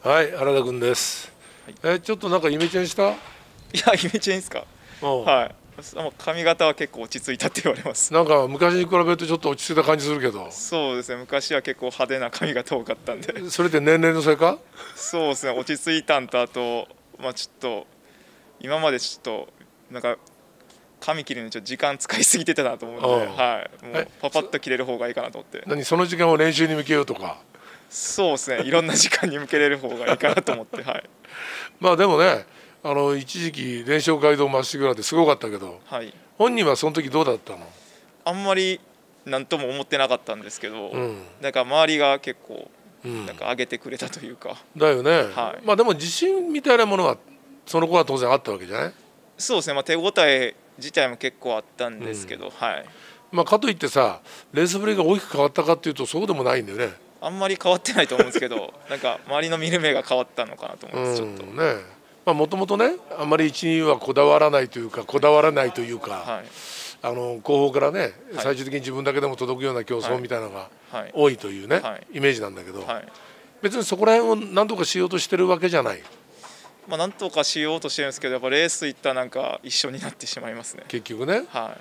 はい、原田君です。ちょっとなんかイメチェンした？ いや、イメチェンですか。 うん。 はい。髪型は結構落ち着いたって言われます。 なんか昔に比べるとちょっと落ち着いた感じするけど。 そうですね。昔は結構派手な髪型多かったんで。 それって年齢のせいか？ そうですね。落ち着いたんと、あと、ちょっと今までちょっとなんか髪切るのにちょっと時間使いすぎてたなと思うんで、はい。もうパパッと切れる方がいいかなと思って。 その時間を練習に向けようとか？ そうですね。いろんな時間に向けれる方がいいかなと思って、はい。 まあでもね、一時期連勝街道まっしぐらですごかったけど、 はい。 本人はその時どうだったの？ あんまり何とも思ってなかったんですけど、 うん、 なんか周りが結構なんかう上げてくれたというか。 だよね。 はい。 まあでも自信みたいなものはその子は当然あったわけじゃない？ そうですね。手応え自体も結構あったんですけど、はい。 まあかといってさ、レースぶりが大きく変わったかっていうとそうでもないんだよね。 あんまり変わってないと思うんですけど、なんか周りの見る目が変わったのかなと思います。ちょっと。 ね。まあもともとね、あんまり一二はこだわらないというか、こだわらないというか、 はい。 後方からね、 はい、 最終的に自分だけでも届くような競争みたいなのがはい、 多いというね、 はい、 イメージなんだけど、 はい、 別にそこら辺を何とかしようとしてるわけじゃない。 なんとかしようとしてるんですけど、やっぱレース行ったらなんか一緒になってしまいますね。 結局ね。 はい。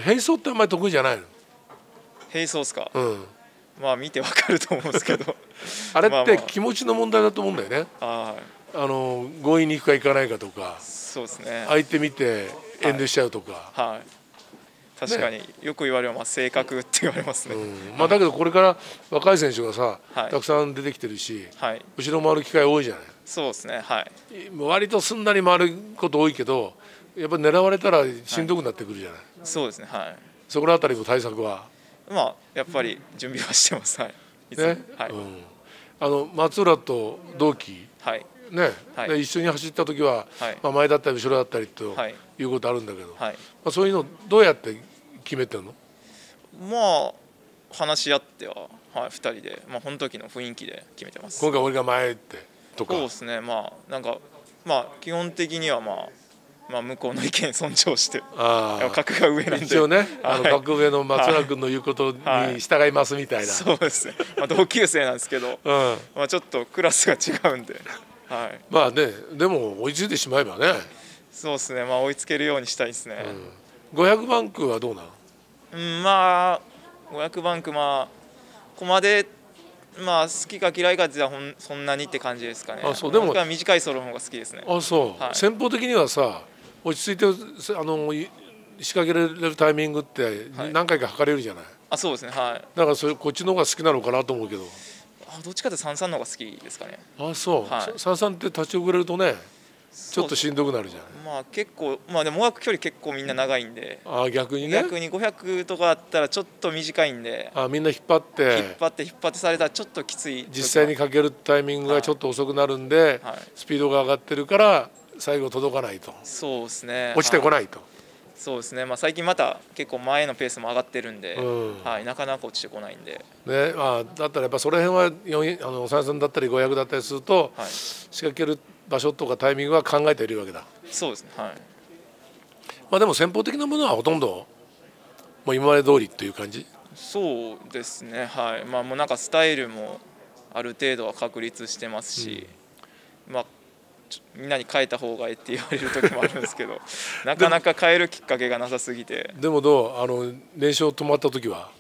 並走ってあんまり得意じゃないの？ 並走ですか。 うん。 見てわかると思うんですけど。 あれって気持ちの問題だと思うんだよね。 はい。 強引に行くか行かないかとか、 そうですね。 相手見て遠慮しちゃうとか。 はい。確かによく言われるのは性格って言われますね。 まあだけどこれから若い選手がさ、 はい、 たくさん出てきてるし、 はい、 後ろ回る機会多いじゃない。 そうですね。はい。 割とすんなり回ること多いけど、やっぱり狙われたらしんどくなってくるじゃない。はい、 そうですね。はい。 そこらあたりも対策は。 やっぱり準備はしてます。はい。 ね。 はい。 松浦と同期。 はい。 ね、 はい、 で一緒に走った時は、 はい、 前だったり後ろだったりということあるんだけど、そういうのどうやって決めてるの？ 話し合っては、はい、2人で、この時の雰囲気で決めてます。 今回俺が前ってとか。 そうですね。なんか基本的には向こうの意見尊重して、格が上なんで一応ね、格上の松浦君の言うことに従いますみたいな。 そうですね。同級生なんですけど、ちょっとクラスが違うんで。はい、 まあね、でも追いついてしまえばね。 そうですね。追いつけるようにしたいですね。 500バンクはどうなの ？500バンクここまで好きか嫌いかってそんなにって感じですかね。 そうでも僕は短いソロの方が好きですね。 そう、戦法的にはさ、落ち着いて仕掛けられるタイミングって何回か測れるじゃない。 そうですね。はい。 だからこっちの方が好きなのかなと思うけど。 どっちかって33の方が好きですかね。 そう。33って立ち遅れるとね、ちょっとしんどくなるじゃん。 結構でも往復距離結構みんな長いんで。 逆にね。 逆に500とかだったらちょっと短いんで。 みんな引っ張ってされたらちょっときつい。 実際にかけるタイミングがちょっと遅くなるんで、スピードが上がってるから最後届かないと。 そうですね。 落ちてこないと。 そうですね。最近また結構前のペースも上がってるんで、なかなか落ちてこないんで。 ね、だったらやっぱその辺は33だったり500だったりすると、仕掛ける場所とかタイミングは考えているわけだ。 そうですね。はい。 でも戦法的なものはほとんどもう今まで通りっていう感じ。 そうですね。はい。もうなんかスタイルもある程度は確立してますし、みんなに変えた方がいいって言われる時もあるんですけどなかなか変えるきっかけがなさすぎて。 でも連勝止まった時は、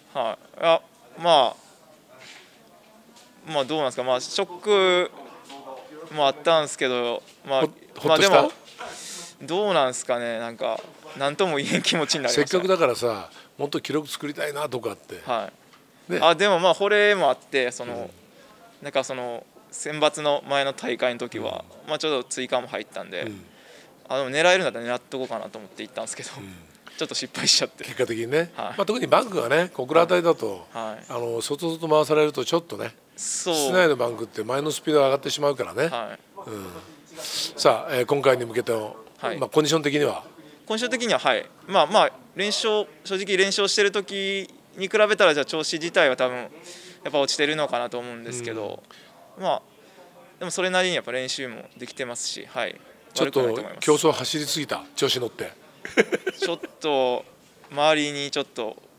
どうなんですか。ショックもあったんですけど、でもどうなんですかね。なんか何とも言えん気持ちになりました。 せっかくだからさ、もっと記録作りたいなとかって。 でも惚れもあって、なんか選抜の前の大会の時は、ちょっと追加も入ったんで、でも狙えるんだったら狙っとこうかなと思って行ったんですけど、ちょっと失敗しちゃって。 結果的にね。特にバンクがね、小倉辺りだと外々回されるとちょっとね、室内のバンクって前のスピードが上がってしまうからね。さあ、今回に向けてのコンディション的にははい。正直連勝してる時に比べたら、じゃあ調子自体は多分やっぱ落ちてるのかなと思うんですけど、でもそれなりにやっぱ練習もできてますし、はい。 ちょっと競争走りすぎた、調子乗って。 ちょっと周りにちょっと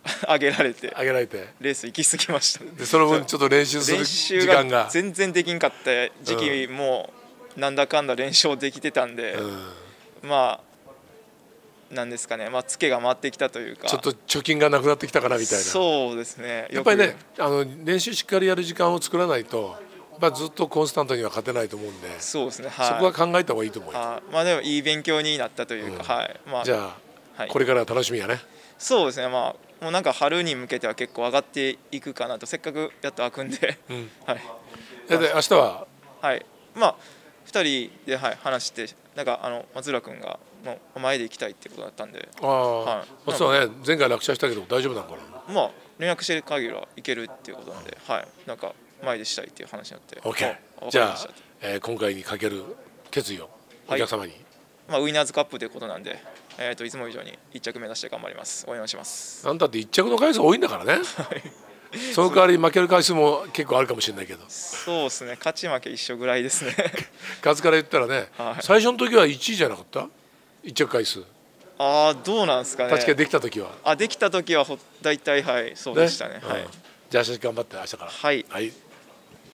上げられてレース行き過ぎました。 でその分ちょっと練習する時間が全然できんかった時期もなんだかんだ練習できてたんで、まあなんですかね、ツケが回ってきたというか、 ちょっと貯金がなくなってきたかなみたいな。 そうですね。 やっぱりね、練習しっかりやる時間を作らないと、ずっとコンスタントには勝てないと思うんで、 そうですね、 はい、そこは考えた方がいいと思います。 でもいい勉強になったというか、 じゃあ、これから楽しみやね。 そうですね、もうなんか春に向けては結構上がっていくかなと、せっかくやっと開くんで、はい。 で明日は、 はい、2人で、話して、なんか松浦君が前で行きたいってことだったんで、 そうね、前回落車したけど大丈夫なのかな。 連絡してる限りはいけるっていうことなんで、なんか前でしたいっていう話になって、 OK。じゃあ、今回にかける決意をお客様に。 ウィナーズカップということなんで、いつも以上に1着目指して頑張ります。応援します。 なんだって1着の回数多いんだからね。その代わり負ける回数も結構あるかもしれないけど。 そうですね、勝ち負け一緒ぐらいですね。 数から言ったらね、最初の時は1位じゃなかった？ 1 着回数。 どうなんですかね。 確かにできた時は。 できた時は大体そうでしたね。 じゃあ明日頑張って明日から。 はい。